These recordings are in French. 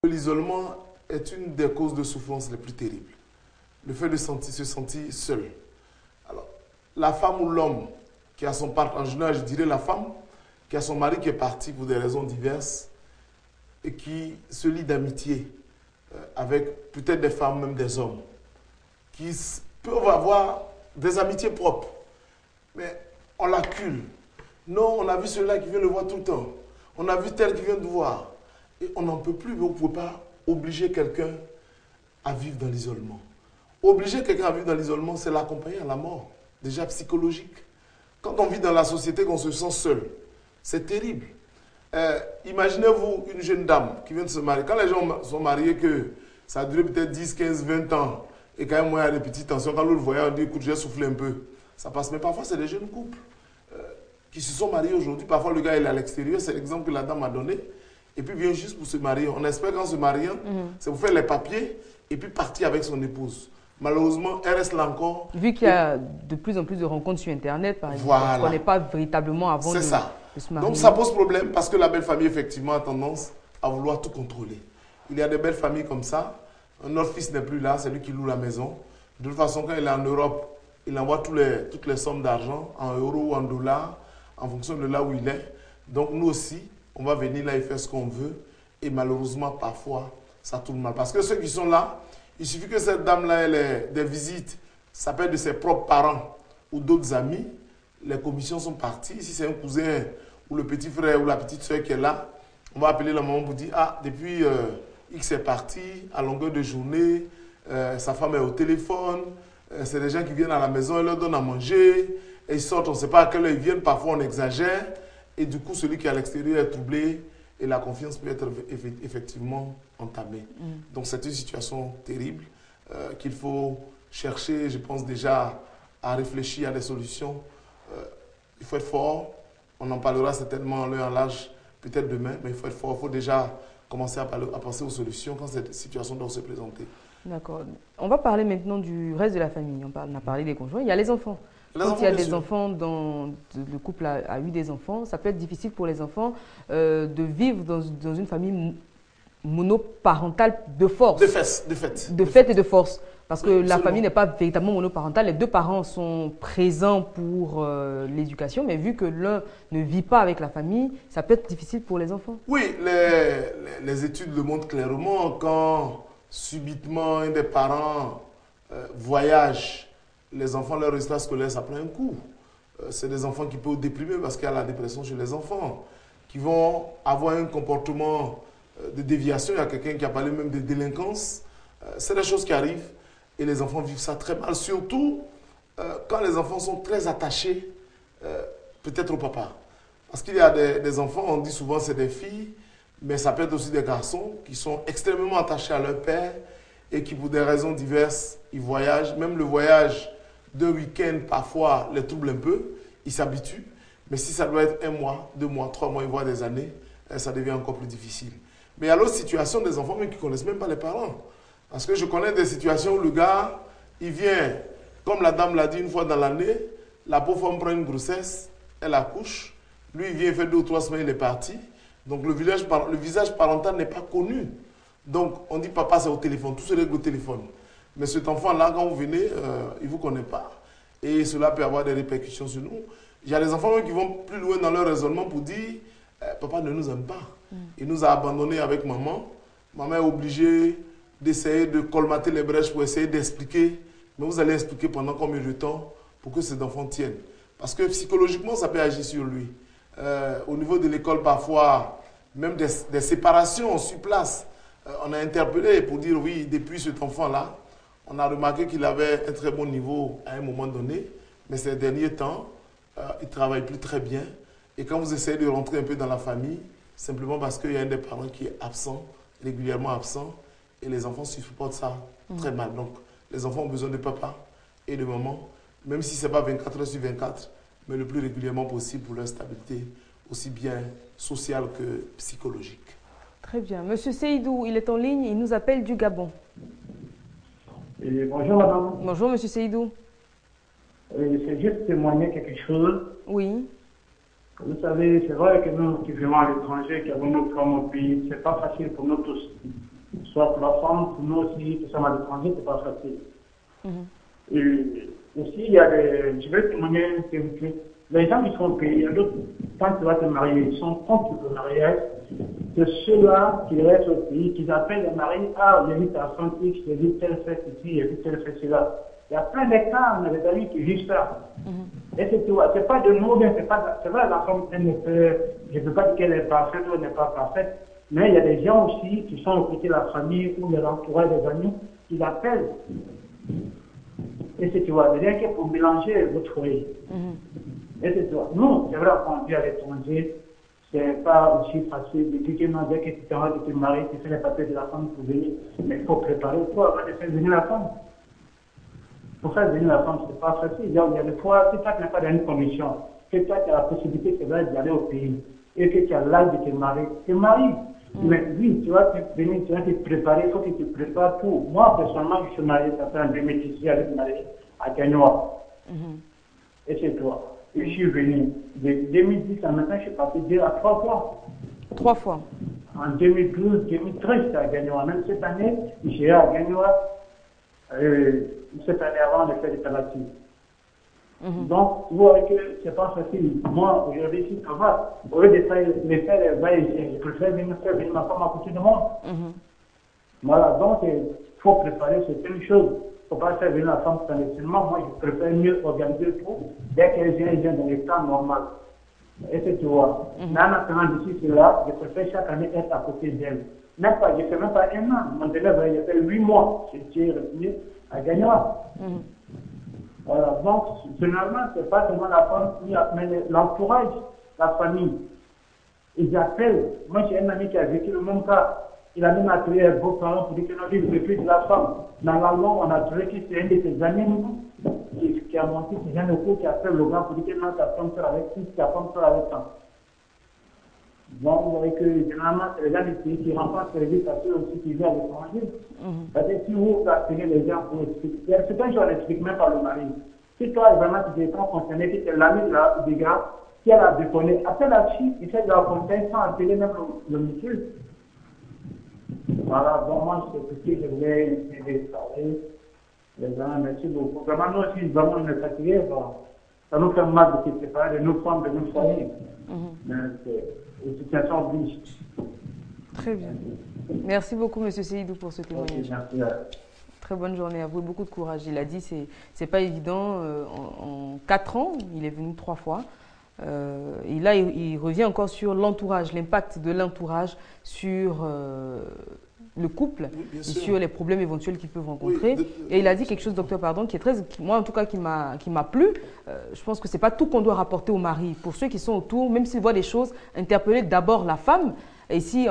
L'isolement est une des causes de souffrance les plus terribles. Le fait de se sentir seul. Alors, la femme ou l'homme qui a son partenaire, en général, je dirais la femme, qui a son mari qui est parti pour des raisons diverses et qui se lie d'amitié avec peut-être des femmes, même des hommes, qui peuvent avoir des amitiés propres, mais on l'accule. Non, on a vu celui-là qui vient le voir tout le temps. On a vu tel qui vient de voir. Et on n'en peut plus, mais on ne peut pas obliger quelqu'un à vivre dans l'isolement. Obliger quelqu'un à vivre dans l'isolement, c'est l'accompagner à la mort, déjà psychologique. Quand on vit dans la société, qu'on se sent seul, c'est terrible. Imaginez-vous une jeune dame qui vient de se marier. Quand les gens sont mariés, que ça a duré peut-être 10, 15, 20 ans, et quand même, moi, il y a des petites tensions, quand l'autre voyait, on dit, écoute, j'ai soufflé un peu. Ça passe. Mais parfois, c'est des jeunes couples qui se sont mariés aujourd'hui. Parfois, le gars, il est à l'extérieur. C'est l'exemple que la dame a donné. Et puis, vient juste pour se marier. On espère qu'en se mariant, c'est pour faire les papiers et puis partir avec son épouse. Malheureusement, elle reste là encore. Vu qu'il y a de plus en plus de rencontres sur Internet, par exemple, voilà. on ne connaît pas véritablement avant de se marier. Donc, ça pose problème parce que la belle famille, effectivement, a tendance à vouloir tout contrôler. Il y a des belles familles comme ça. Notre fils n'est plus là, c'est lui qui loue la maison. De toute façon, quand il est en Europe, il envoie toutes les sommes d'argent en euros ou en dollars, en fonction de là où il est. Donc, nous aussi, on va venir là et faire ce qu'on veut. Et malheureusement, parfois, ça tourne mal. Parce que ceux qui sont là, il suffit que cette dame-là ait des visites, ça peut être de ses propres parents ou d'autres amis. Les commissions sont parties. Si c'est un cousin ou le petit frère ou la petite soeur qui est là, on va appeler la maman pour dire « Ah, depuis X est parti, à longueur de journée, sa femme est au téléphone, c'est des gens qui viennent à la maison, elle leur donne à manger, et ils sortent, on ne sait pas à quelle heure ils viennent, parfois on exagère. » Et du coup, celui qui est à l'extérieur est troublé et la confiance peut être effectivement entamée. Donc, c'est une situation terrible qu'il faut chercher, je pense déjà, à réfléchir à des solutions. Il faut être fort. On en parlera certainement en l'heure en l'âge, peut-être demain, mais il faut être fort. Il faut déjà commencer à penser aux solutions quand cette situation doit se présenter. D'accord. On va parler maintenant du reste de la famille. On a parlé des conjoints. Il y a les enfants. Quand il y a des enfants, le couple a eu des enfants, ça peut être difficile pour les enfants de vivre dans une famille monoparentale de force. De fait. De fait et de force. Parce que la famille n'est pas véritablement monoparentale. Les deux parents sont présents pour l'éducation, mais vu que l'un ne vit pas avec la famille, ça peut être difficile pour les enfants. Oui, les études le montrent clairement. Quand subitement un des parents voyage, les enfants, leur résultat scolaire, ça prend un coup. C'est des enfants qui peuvent déprimer parce qu'il y a la dépression chez les enfants, qui vont avoir un comportement de déviation. Il y a quelqu'un qui a parlé même de délinquance. C'est des choses qui arrivent et les enfants vivent ça très mal. Surtout quand les enfants sont très attachés, peut-être au papa. Parce qu'il y a des enfants, on dit souvent c'est des filles, mais ça peut être aussi des garçons qui sont extrêmement attachés à leur père et qui, pour des raisons diverses, ils voyagent. Même le voyage de week-end, parfois, les trouble un peu. Ils s'habituent. Mais si ça doit être 1 mois, 2 mois, 3 mois, voire des années, ça devient encore plus difficile. Mais il y a l'autre situation des enfants même qui ne connaissent même pas les parents. Parce que je connais des situations où le gars, il vient, comme la dame l'a dit une fois dans l'année, la pauvre femme prend une grossesse, elle accouche, lui il vient, il fait 2 ou 3 semaines, il est parti. Donc le visage parental n'est pas connu. Donc on dit papa c'est au téléphone, tout se règle au téléphone. Mais cet enfant-là, quand vous venez, il ne vous connaît pas. Et cela peut avoir des répercussions sur nous. Il y a des enfants qui vont plus loin dans leur raisonnement pour dire papa ne nous aime pas. Il nous a abandonnés avec maman. Maman est obligée d'essayer de colmater les brèches pour essayer d'expliquer. Mais vous allez expliquer pendant combien de temps pour que cet enfant tienne. Parce que psychologiquement, ça peut agir sur lui. Au niveau de l'école, parfois, même des séparations sur place. On a interpellé pour dire oui, depuis cet enfant-là, on a remarqué qu'il avait un très bon niveau à un moment donné, mais ces derniers temps, il ne travaille plus très bien. Et quand vous essayez de rentrer un peu dans la famille, simplement parce qu'il y a un des parents qui est absent, régulièrement absent, et les enfants supportent ça très mal. Donc, les enfants ont besoin de papa et de maman, même si ce n'est pas 24 heures sur 24, mais le plus régulièrement possible pour leur stabilité, aussi bien sociale que psychologique. Très bien. Monsieur Seydou, il est en ligne, il nous appelle du Gabon. Bonjour madame. Bonjour monsieur Seydou. C'est juste témoigner quelque chose. Oui. Vous savez, c'est vrai que nous qui vivons à l'étranger, qui avons notre comme pays, c'est pas facile pour nous tous. soit la femme, pour nous aussi, tout ça à l'étranger, c'est pas facile. Et aussi, il y a des, je vais témoigner que les gens qui sont payés, il y a d'autres, quand tu vas te marier, ils sont contre le mariage, c'est ceux-là qui restent au pays, qui appellent les mariés, ah, j'ai vu ta femme X, j'ai vu telle fête ici, j'ai vu telle fête cela. Il y a plein de cas, on a des amis qui vivent ça. Et c'est tout, c'est pas de nous, c'est vrai, la femme, elle ne peut, je ne peux pas dire qu'elle est parfaite ou elle n'est pas parfaite, mais il y a des gens aussi qui sont aux côtés de la famille ou de l'entourage des amis, qui l'appellent. Et c'est tu vois, rien que pour mélanger votre foyer. Et c'est toi. Nous, c'est vrai, quand on vit à l'étranger, c'est pas aussi facile de dire que non, dès que tu t'en vas de te marier, tu fais les papiers de la femme pour venir. Mais il faut préparer toi avant de faire venir la femme. Pour faire venir la femme, c'est pas facile. Il y a des fois, si toi tu n'as pas dans une condition, que toi tu as la possibilité, c'est vrai, d'aller au pays, et que tu as l'âge de te marier, tu te maries. Mais oui, tu vas te venir, tu vas te préparer, il faut que tu te prépares tout. Moi, personnellement, je suis marié, ça fait en 2010, avec me marié à Gagnoa. Et c'est toi. Et je suis venu. De 2010 à maintenant, je suis parti 2 à 3 fois. 3 fois. En 2012, 2013, j'étais à Gagnoa. Même cette année, j'ai à Gagnoa. Cette année avant de faire des thématiques. Donc, vous voyez que c'est pas facile. Moi, aujourd'hui, si ça va, au lieu de faire les va-et-vient, je préfère venir faire venir ma femme à côté de moi. Voilà, donc, il faut préparer certaines choses. Il ne faut pas faire venir la femme clandestinement. Moi, je préfère mieux organiser tout. Dès qu'elle vient dans le temps normal. Et c'est tu vois. Mais en attendant d'ici cela, je préfère chaque année être à côté d'elle. Même pas, je ne fais même pas 1 an. Mon élève, il a fait 8 mois. Je suis revenu à Gagnoa. Voilà, donc, généralement, ce n'est pas seulement la femme, mais l'entourage, la famille. Ils appellent. Moi, j'ai un ami qui a vécu le même cas. Il a même appelé un beau-parent pour dire que non, il ne veut plus de la femme. Dans la langue, on a trouvé que c'est un de ses amis qui a monté, qui vient de cours, qui appelle le gars pour dire que non, ta femme sort avec qui, ta femme sort avec ça. Donc, vous voyez que généralement, c'est les gens du pays qui remplacent les services à ceux aussi qui vivent à l'étranger. Parce que si vous appelez les gens pour expliquer, c'est un jour on n'explique même pas le mari. Si toi, vraiment, tu es pas concerné, que tu es l'ami du gars, qui a la déconné, appelle la fille, il fait de la fontaine sans appeler même le monsieur. Voilà, donc moi, c'est ce que je voulais parler. Les gens, merci beaucoup. Vraiment, nous aussi, vraiment, on est fatigués. Bon, ça nous fait mal de se séparer de nos femmes, de nos foyers. Mais la situation oblige. Très bien. Merci beaucoup, M. Seydou, pour ce témoignage. Merci. Très bonne journée à vous et beaucoup de courage. Il a dit que ce n'est pas évident. En 4 ans, il est venu 3 fois. Et là, il revient encore sur l'entourage, l'impact de l'entourage sur le couple, et sur les problèmes éventuels qu'ils peuvent rencontrer. Et il a dit quelque chose, docteur, pardon, qui est très, moi en tout cas, qui m'a plu. Je pense que ce n'est pas tout qu'on doit rapporter au mari. Pour ceux qui sont autour, même s'ils voient des choses, interpeller d'abord la femme. Et si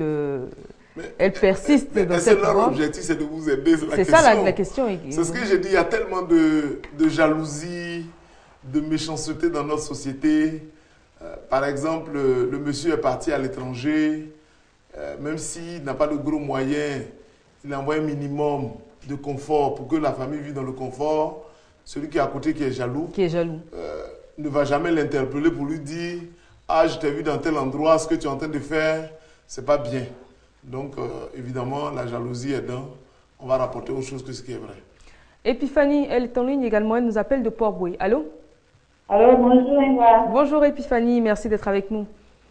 elle persiste dans cette voie. Leur objectif, c'est de vous aider. C'est ça la question. C'est ce que j'ai dit, il y a tellement de jalousie, de méchanceté dans notre société. Par exemple, le monsieur est parti à l'étranger, même s'il n'a pas de gros moyens, il envoie un minimum de confort pour que la famille vive dans le confort. Celui qui est à côté, qui est jaloux, ne va jamais l'interpeller pour lui dire « Ah, je t'ai vu dans tel endroit, ce que tu es en train de faire, c'est pas bien. » Donc, évidemment, la jalousie aidant, on va rapporter autre chose que ce qui est vrai. Épiphanie, elle est en ligne également, elle nous appelle de Port-Boué. Allô? Allô, bonjour Eva. Bonjour Épiphanie, merci d'être avec nous.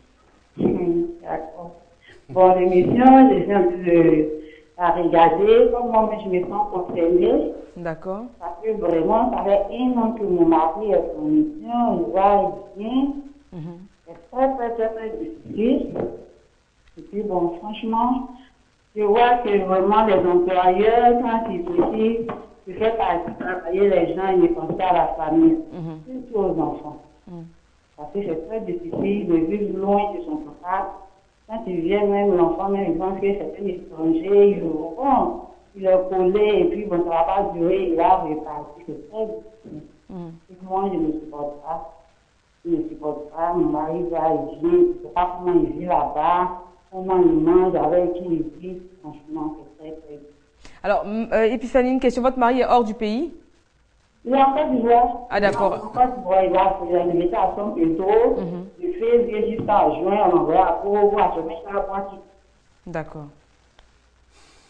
D'accord. Bon, l'émission, j'ai un peu à regarder. Comme moi, je me sens concernée. D'accord. Parce que vraiment, ça fait 1 an que mon mari est en mission, il va, il vient. C'est très difficile. Et puis bon, franchement, je vois que vraiment les employeurs, quand ils décident de faire travailler les gens, ils pensent à la famille, surtout aux enfants. Parce que c'est très difficile de vivre loin de son papa. Quand il vient, même l'enfant, même il pense que c'est un étranger, il est collé, et puis bon, ça ne va pas durer, il va repartir. C'est très difficile. Et moi, je ne supporte pas. Je ne supporte pas. Mon mari va, il vient, je ne sais pas comment il vit là-bas, comment il mange, avec qui il vit. Franchement, c'est très difficile. Alors, Épiphanie, une question. Votre mari est hors du pays? Il est en Côte d'Ivoire. Ah, d'accord. En Côte d'Ivoire, il a une invitation plutôt. De février jusqu'à juin, on envoie à Porogo, à Chemin, à Poitiers. D'accord.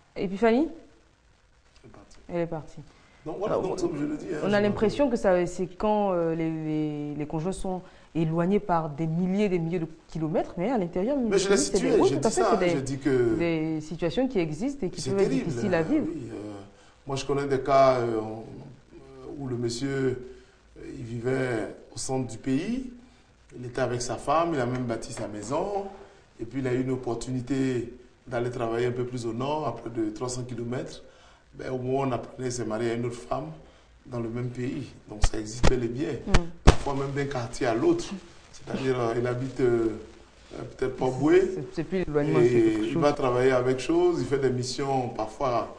Épiphanie? Elle est partie. Elle est partie. Donc voilà, donc, comme je le dis. On a l'impression que c'est quand les conjoints sont éloignés par des milliers de kilomètres, mais à l'intérieur... Mais je l'ai situé, j'ai dit ça, j'ai dit que... Des situations qui existent et qui peuvent être difficiles à vivre. Oui, moi, je connais des cas où le monsieur, il vivait au centre du pays, il était avec sa femme, il a même bâti sa maison, et puis il a eu une opportunité d'aller travailler un peu plus au nord, à près de 300 km. Ben, au moment où on apprenait, il s'est marié à une autre femme dans le même pays. Donc ça existe bel et bien. Parfois même d'un quartier à l'autre. C'est-à-dire, il habite peut-être Port-Boué. C'est plus l'éloignement. Il va travailler avec chose, il fait des missions parfois...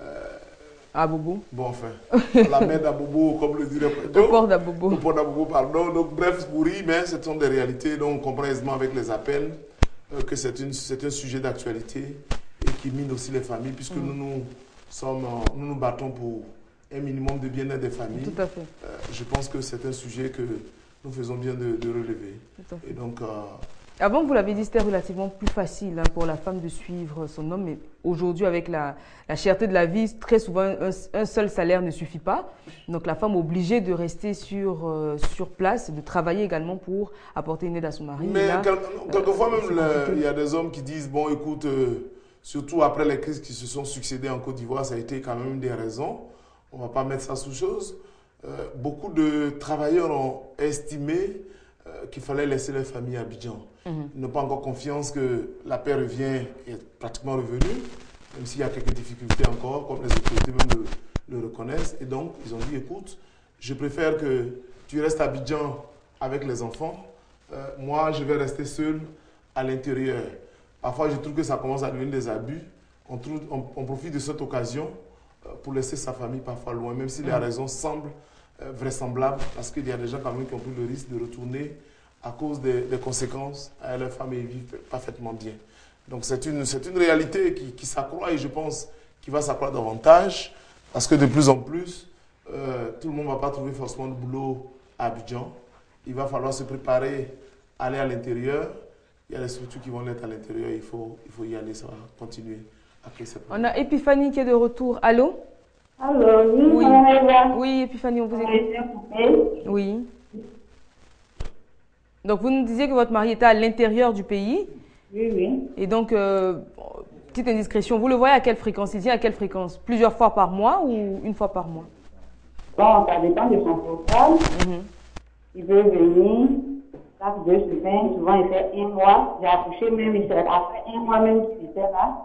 à Bobo. Bon, enfin, la mer d'Abobo, comme le dirait Au port d'Abobo. Au port d'Abobo, pardon. Donc, bref, c'est pourri, mais ce sont des réalités. Donc, on comprend aisément avec les appels que c'est un sujet d'actualité et qui mine aussi les familles, puisque nous nous battons pour un minimum de bien-être des familles. Tout à fait. Je pense que c'est un sujet que nous faisons bien de relever. Tout à fait. Et donc... Avant, vous l'avez dit, c'était relativement plus facile pour la femme de suivre son homme. Mais aujourd'hui, avec la cherté de la vie, très souvent, un seul salaire ne suffit pas. Donc, la femme est obligée de rester sur place, de travailler également pour apporter une aide à son mari. Mais quelquefois, même, il y a des hommes qui disent, bon, écoute, surtout après les crises qui se sont succédées en Côte d'Ivoire, ça a été quand même des raisons. On ne va pas mettre ça sous chose. Beaucoup de travailleurs ont estimé qu'il fallait laisser les familles à Abidjan. Ils n'ont pas encore confiance que la paix revient et est pratiquement revenue, même s'il y a quelques difficultés encore, comme les autorités même le reconnaissent. Et donc, ils ont dit, écoute, je préfère que tu restes à Abidjan avec les enfants. Moi, je vais rester seul à l'intérieur. Parfois, je trouve que ça commence à devenir des abus. On profite de cette occasion pour laisser sa famille parfois loin, même si les raisons semblent vraisemblable, parce qu'il y a des gens quand même qui ont pris le risque de retourner à cause des conséquences à leur femme et ils vivent parfaitement bien. Donc c'est une réalité qui s'accroît et je pense qu'il va s'accroître davantage parce que de plus en plus, tout le monde ne va pas trouver forcément de boulot à Abidjan. Il va falloir se préparer à aller à l'intérieur. Il y a des structures qui vont l'être à l'intérieur, il faut y aller, ça va continuer à créer cette On a Épiphanie qui est de retour. Allô? Alors, Oui. Madame. Oui, Épiphanie, on vous écoute. Oui. Donc, vous nous disiez que votre mari était à l'intérieur du pays. Oui, oui. Et donc, petite indiscrétion, vous le voyez à quelle fréquence? Il vient à quelle fréquence? Plusieurs fois par mois ou une fois par mois? Bon, ça dépend de son programme. Il veut venir chaque 2 semaines. Souvent, il fait 1 mois. J'ai accouché même, après 1 mois même qu'il était là.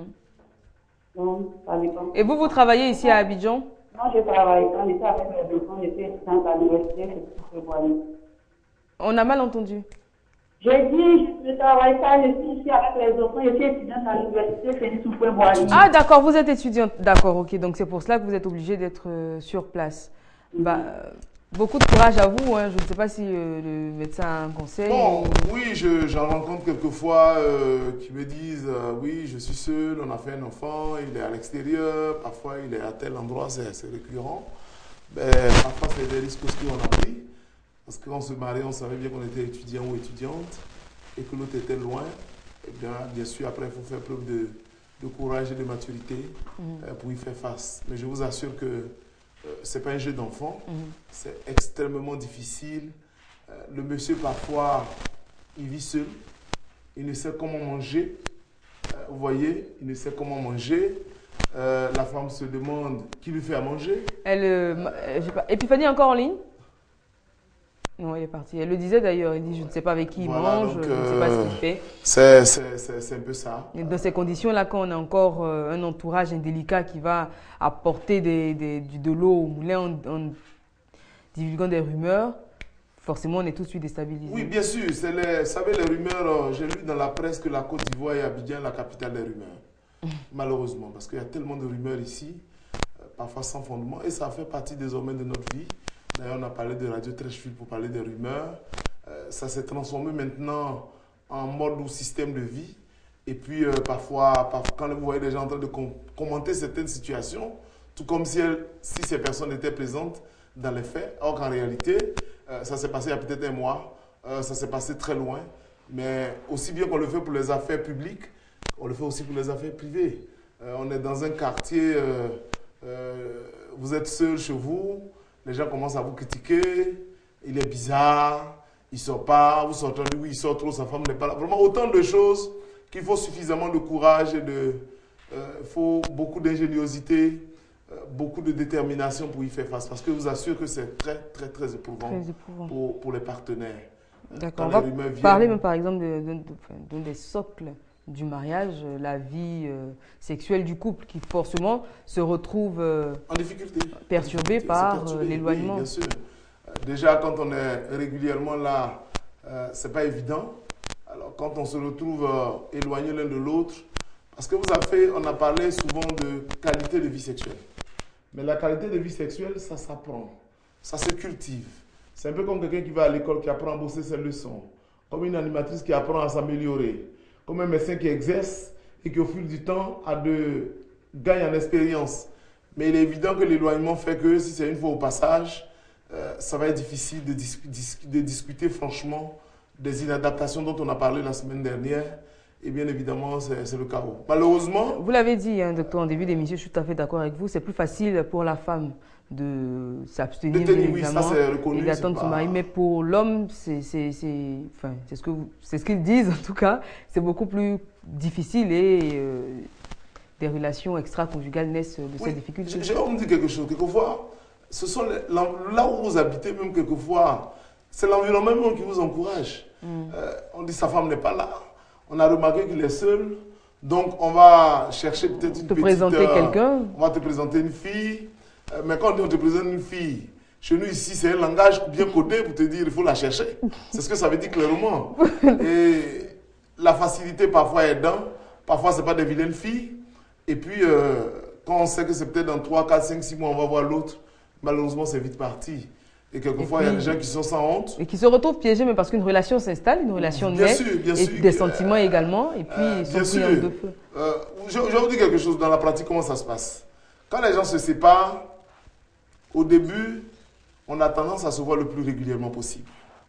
Donc, ça dépend. Et vous travaillez ici à Abidjan? Non, je travaille quand j'étais avec mes enfants, j'étais étudiante à l'université, c'est tout ce. On a mal entendu. J'ai dit, je ne travaille pas, je suis ici avec les enfants, je suis étudiante à l'université, Félix Houphouët-Boigny. Ah, d'accord, vous êtes étudiante. D'accord, ok. Donc, c'est pour cela que vous êtes obligée d'être sur place. Beaucoup de courage à vous. Hein. Je ne sais pas si le médecin a un conseil. Bon, oui, j'en rencontre quelquefois qui me disent oui, je suis seul, on a fait un enfant, il est à l'extérieur, parfois il est à tel endroit, c'est récurrent. Ben, parfois, c'est des risques aussi qu'on a pris. Parce que quand on se mariait, on savait bien qu'on était étudiant ou étudiante et que l'autre était loin. Et bien sûr, après, il faut faire preuve de courage et de maturité pour y faire face. Mais je vous assure que ce n'est pas un jeu d'enfant, c'est extrêmement difficile. Le monsieur, parfois, il vit seul, il ne sait comment manger. Vous voyez, il ne sait comment manger. La femme se demande qui lui fait à manger. Épiphanie est encore en ligne? Non, il est parti. Elle le disait d'ailleurs, il dit je ne sais pas avec qui il mange, donc, je ne sais pas ce qu'il fait. C'est un peu ça. Et dans ces conditions-là, quand on a encore un entourage indélicat qui va apporter de l'eau au moulin en divulguant des rumeurs, forcément on est tout de suite déstabilisé. Oui, bien sûr. Vous savez, les rumeurs, j'ai lu dans la presse que la Côte d'Ivoire et Abidjan la capitale des rumeurs. Malheureusement, parce qu'il y a tellement de rumeurs ici, parfois sans fondement, et ça fait partie désormais de notre vie. D'ailleurs, on a parlé de Radio Trècheville pour parler des rumeurs. Ça s'est transformé maintenant en mode ou système de vie. Et puis, parfois, quand vous voyez des gens en train de commenter certaines situations, tout comme si ces personnes étaient présentes dans les faits. Or qu'en réalité, ça s'est passé il y a peut-être 1 mois. Ça s'est passé très loin. Mais aussi bien qu'on le fait pour les affaires publiques, on le fait aussi pour les affaires privées. on est dans un quartier, vous êtes seul chez vous, les gens commencent à vous critiquer, il est bizarre, il ne sort pas, vous sortez, lui, il sort trop, sa femme n'est pas là. Vraiment, autant de choses qu'il faut suffisamment de courage et il faut beaucoup d'ingéniosité, beaucoup de détermination pour y faire face. Parce que je vous assure que c'est très, très, très éprouvant, pour les partenaires. D'accord. On va parler même, par exemple, d'un des socles du mariage, la vie sexuelle du couple, qui forcément se retrouve en difficulté, perturbée par l'éloignement. Oui, bien sûr. Déjà, quand on est régulièrement là, c'est pas évident. Alors, quand on se retrouve éloigné l'un de l'autre, parce que on a parlé souvent de qualité de vie sexuelle. Mais la qualité de vie sexuelle, ça s'apprend, ça se cultive. C'est un peu comme quelqu'un qui va à l'école, qui apprend à bosser ses leçons, comme une animatrice qui apprend à s'améliorer, comme un médecin qui exerce et qui au fil du temps gagne en expérience. Mais il est évident que l'éloignement fait que si c'est une fois au passage, ça va être difficile de discuter franchement des inadaptations dont on a parlé la semaine dernière. Et bien évidemment, c'est le chaos. Malheureusement... Vous l'avez dit, hein, docteur, en début d'émission, je suis tout à fait d'accord avec vous. C'est plus facile pour la femme de s'abstenir, oui, ça c'est reconnu, et d'attendre son mari. Mais pour l'homme, c'est ce qu'ils disent en tout cas. C'est beaucoup plus difficile et des relations extra-conjugales naissent de ces difficultés. Je vais vous dire quelque chose. Quelquefois, là où vous habitez, même quelquefois, c'est l'environnement qui vous encourage. On dit sa femme n'est pas là. On a remarqué qu'il est seul. Donc, on va chercher peut-être une petite... présenter quelqu'un. On va te présenter une fille. Mais quand on te présente une fille, chez nous ici, c'est un langage bien codé pour te dire il faut la chercher. C'est ce que ça veut dire clairement. Et la facilité parfois est dans. Parfois, ce n'est pas des vilaines filles. Et puis, quand on sait que c'est peut-être dans 3, 4, 5, 6 mois, on va voir l'autre, malheureusement, c'est vite parti. Et quelquefois, il y a des gens qui sont sans honte. Et qui se retrouvent piégés, mais parce qu'une relation s'installe, une relation naît, et des sentiments également, et puis ils sont pris en deux feux. Je vais vous dire quelque chose dans la pratique, comment ça se passe. Quand les gens se séparent, au début, on a tendance à se voir le plus régulièrement possible.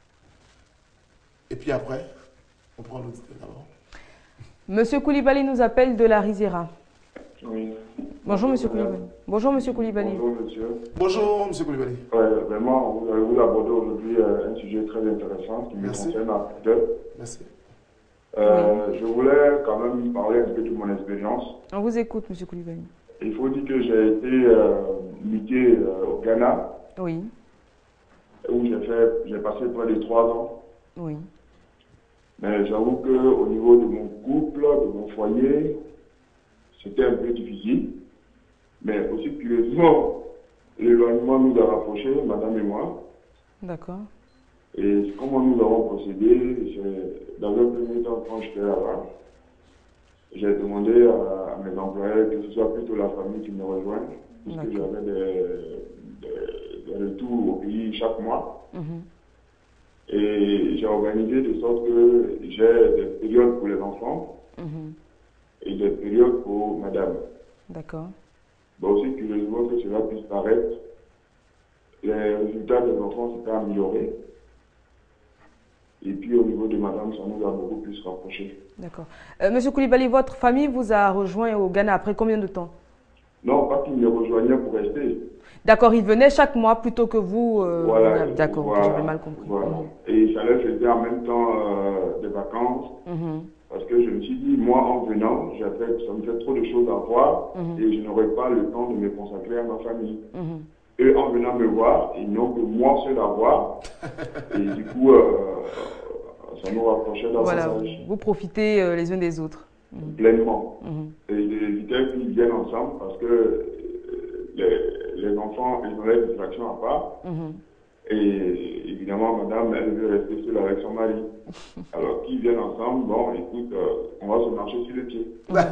Et puis après, on prend l'auditeur d'abord. Monsieur Koulibaly nous appelle de la Riziera. Oui. Bonjour, monsieur Koulibaly. Bonjour, monsieur Koulibaly. Bonjour, monsieur. Bonjour, monsieur Koulibaly. Vraiment, vous avez abordé aujourd'hui un sujet très intéressant qui me concerne à deux. Merci. Je voulais quand même parler un peu de mon expérience. On vous écoute, monsieur Koulibaly. Il faut dire que j'ai été muté au Ghana. Oui. Où j'ai passé près de 3 ans. Oui. Mais j'avoue qu'au niveau de mon couple, de mon foyer, c'était un peu difficile. Mais aussi curieusement, l'éloignement nous a rapprochés, madame et moi. D'accord. Et comment nous avons procédé, dans un premier temps, quand j'étais là-bas, j'ai demandé à mes employés que ce soit plutôt la famille qui me rejoigne, puisque j'avais des retours au pays chaque mois. Et j'ai organisé de sorte que j'ai des périodes pour les enfants et des périodes pour madame. D'accord. Bon, aussi curieusement que cela puisse paraître, les résultats des enfants s'étaient améliorés. Et puis au niveau de madame, ça nous a beaucoup plus rapprochés. D'accord. Monsieur Koulibaly, votre famille vous a rejoint au Ghana après combien de temps? Non, pas qu'ils me rejoignaient pour rester. D'accord, ils venaient chaque mois plutôt que vous. Voilà. D'accord, voilà, j'avais mal compris. Voilà. Et ça leur faisait en même temps des vacances. Parce que je me suis dit, moi en venant, ça me fait trop de choses à voir et je n'aurai pas le temps de me consacrer à ma famille. Eux, en venant me voir, ils n'ont que moi seul à voir. Et du coup, ça nous rapprochait davantage. Voilà, vous profitez les uns des autres. Pleinement. Et d'éviter qu'ils viennent ensemble parce que les enfants, ils ont les distractions à part. Et évidemment, madame, elle veut rester seule avec son mari. Alors qu'ils viennent ensemble, bon, écoute, on va se marcher sur les pieds.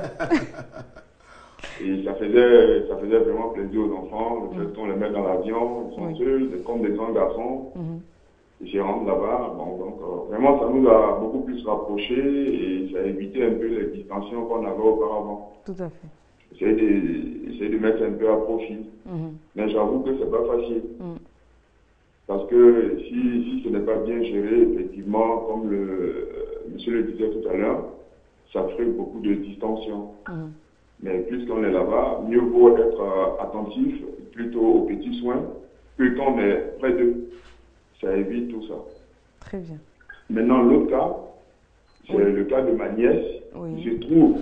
Et ça faisait vraiment plaisir aux enfants, le fait qu'on les met dans l'avion, ils sont seuls, comme des grands garçons. J'ai rentré là-bas, bon, donc vraiment ça nous a beaucoup plus rapprochés et ça a évité un peu les distensions qu'on avait auparavant. Tout à fait. J'essaie de mettre un peu à profit. Mais j'avoue que c'est pas facile. Parce que si ce n'est pas bien géré, effectivement, comme monsieur le disait tout à l'heure, ça ferait beaucoup de distension. Mais puisqu'on est là-bas, mieux vaut être attentif plutôt aux petits soins que quand on est près d'eux. Ça évite tout ça. Très bien. Maintenant, l'autre cas, c'est le cas de ma nièce. Il se trouve,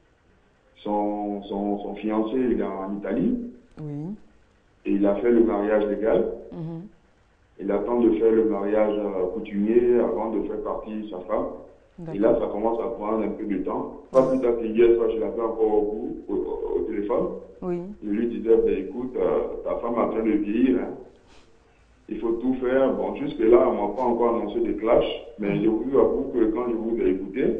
son fiancé, il est en Italie. Oui. Et il a fait le mariage légal. Il attend de faire le mariage coutumier avant de faire partir sa femme. Et là, ça commence à prendre un peu de temps. Pas plus tard qu'hier soir, je l'appelle encore au téléphone. Oui. Je lui disais, ben, écoute, ta femme est en train de vieillir. Hein. Il faut tout faire. Bon, jusque-là, on ne m'a pas encore annoncé des clashs. Mais je vous avoue que quand je vous ai écouté,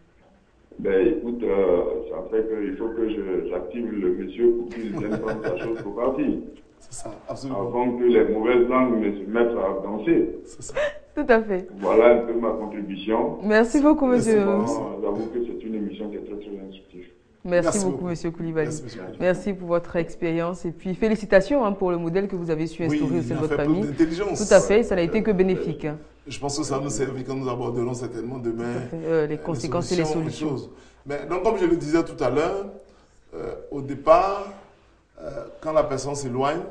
ben écoute, ça fait qu'il faut que j'active le monsieur pour qu'il vienne prendre sa chose pour partir. C'est ça, absolument. Avant que les mauvaises langues ne se mettent à danser. C'est ça. Tout à fait. Voilà un peu ma contribution. Merci beaucoup, monsieur. J'avoue que c'est une émission qui est très, très instructive. Merci beaucoup, monsieur Koulibaly. Merci pour votre expérience et puis félicitations pour le modèle que vous avez su instaurer au sein de votre famille. Tout à fait, ça n'a été que bénéfique. Je pense que ça nous servira quand nous aborderons certainement demain les conséquences et les solutions. Mais donc, comme je le disais tout à l'heure, au départ, quand la personne s'éloigne,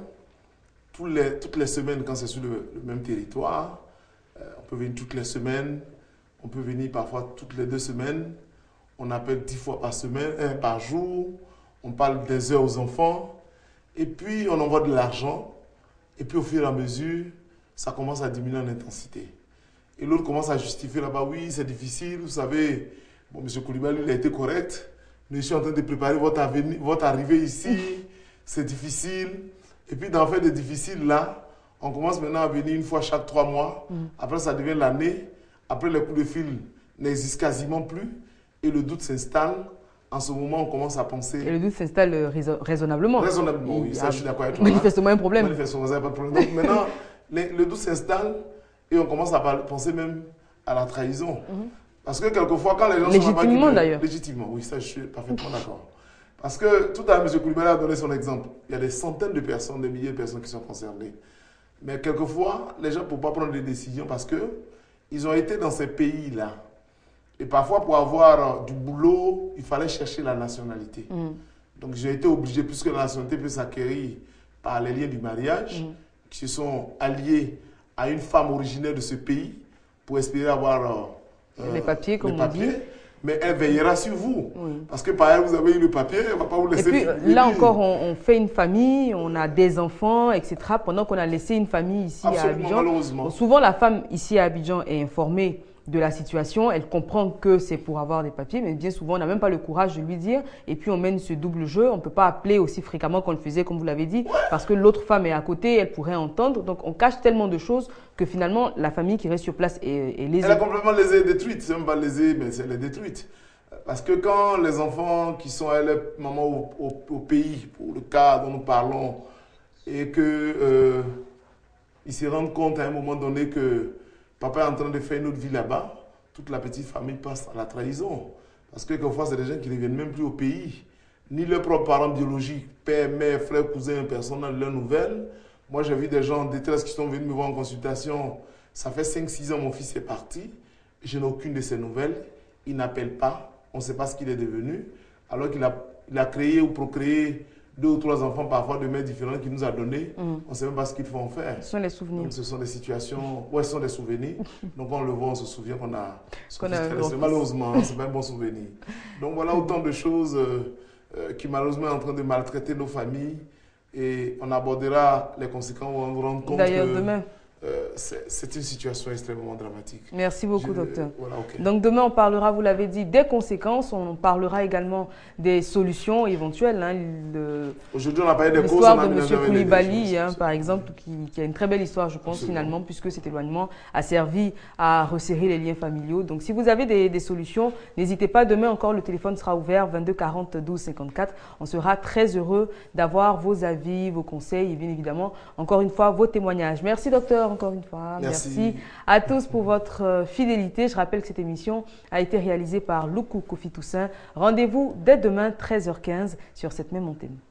toutes les semaines, quand c'est sur le même territoire, on peut venir toutes les semaines, on peut venir parfois toutes les 2 semaines. On appelle 10 fois par jour, on parle des heures aux enfants, et puis on envoie de l'argent, et puis au fur et à mesure, ça commence à diminuer en intensité. Et l'autre commence à justifier là-bas, oui, c'est difficile, vous savez, bon, M. Koulibaly, il a été correct, mais je suis en train de préparer votre arrivée ici, c'est difficile. Et puis dans le fait de difficile, là, on commence maintenant à venir une fois chaque 3 mois, après ça devient l'année, après les coups de fil n'existent quasiment plus, et le doute s'installe. En ce moment, on commence à penser... Et le doute s'installe raisonnablement. Raisonnablement, oui, ça je suis d'accord avec toi. Manifestement un problème. Manifestement, il n'y a pas de problème. Donc maintenant, le doute s'installe et on commence à penser même à la trahison. Parce que quelquefois, quand les gens légitimement d'ailleurs. Légitimement, oui, ça je suis parfaitement d'accord. Parce que tout à l'heure, M. Koulibaly a donné son exemple. Il y a des centaines de personnes, des milliers de personnes qui sont concernées. Mais quelquefois, les gens ne peuvent pas prendre des décisions parce qu'ils ont été dans ces pays-là. Et parfois, pour avoir du boulot, il fallait chercher la nationalité. Donc, j'ai été obligé, puisque la nationalité peut s'acquérir par les liens du mariage, qui se sont alliés à une femme originaire de ce pays pour espérer avoir les papiers, comme on dit. Mais elle veillera sur vous. Parce que par exemple, vous avez eu le papier, elle ne va pas vous laisser. Et puis, là encore, on fait une famille, on a des enfants, etc. Pendant qu'on a laissé une famille ici à Abidjan. Malheureusement. Bon, souvent, la femme ici à Abidjan est informée de la situation, elle comprend que c'est pour avoir des papiers, mais bien souvent, on n'a même pas le courage de lui dire. Et puis, on mène ce double jeu. On ne peut pas appeler aussi fréquemment qu'on le faisait, comme vous l'avez dit, parce que l'autre femme est à côté, elle pourrait entendre. Donc, on cache tellement de choses que finalement, la famille qui reste sur place est lésée. Elle est complètement lésée, détruite. C'est même pas lésée, mais elle est détruite. Parce que quand les enfants qui sont maman au pays, pour le cas dont nous parlons, et que ils se rendent compte à un moment donné que papa est en train de faire une autre vie là-bas, toute la petite famille passe à la trahison. Parce que quelquefois, c'est des gens qui ne reviennent même plus au pays. Ni leurs propres parents biologiques, père, mère, frère, cousin, personne n'a leurs nouvelles. Moi, j'ai vu des gens en détresse qui sont venus me voir en consultation. Ça fait 5-6 ans, mon fils est parti. Je n'ai aucune de ses nouvelles. Il n'appelle pas. On ne sait pas ce qu'il est devenu. Alors qu'il a créé ou procréé 2 ou 3 enfants, parfois de mères différentes, qu'il nous a donnés. On ne sait même pas ce qu'il faut en faire. Ce sont les souvenirs. Donc, ce sont des situations, ce sont des souvenirs. Donc, on le voit, on se souvient qu'on a... Malheureusement, ce n'est pas un bon souvenir. Donc, voilà autant de choses qui, malheureusement, sont en train de maltraiter nos familles. Et on abordera les conséquences où on nous rend compte d'ailleurs, demain. C'est une situation extrêmement dramatique. Merci beaucoup, docteur. Voilà, okay. Donc demain, on parlera, vous l'avez dit, des conséquences. On parlera également des solutions éventuelles. Aujourd'hui, on a parlé des causes. L'histoire de M. Koulibaly, par exemple, qui a une très belle histoire, je pense, finalement, puisque cet éloignement a servi à resserrer les liens familiaux. Donc, si vous avez des solutions, n'hésitez pas. Demain encore, le téléphone sera ouvert 22 40 12 54. On sera très heureux d'avoir vos avis, vos conseils et bien évidemment, encore une fois, vos témoignages. Merci, docteur. Encore une fois, merci à tous pour votre fidélité. Je rappelle que cette émission a été réalisée par Loukou Kofi Toussaint. Rendez-vous dès demain 13h15 sur cette même antenne.